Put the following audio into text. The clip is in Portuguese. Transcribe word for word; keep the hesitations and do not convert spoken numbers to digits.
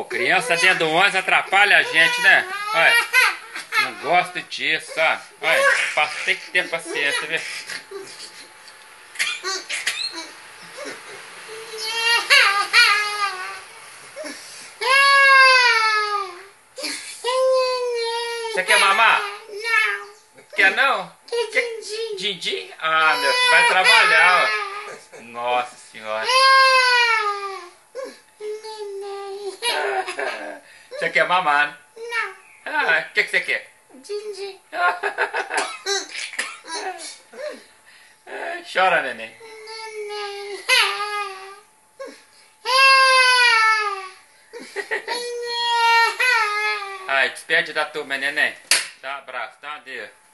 criança dentro do ônibus atrapalha a gente, né? Olha, não gosto disso, sabe? Olha, tem que ter paciência, viu? Você quer mamar? Não. Quer não? Que din-din. Din-din? Ah, meu filho, vai trabalhar, ó. Nossa senhora. Você quer mamar, né? Não. Ah, o que, que você quer? Din-din. Chora, neném. Ai, despede da turma, neném. Dá um abraço, dá um adeus.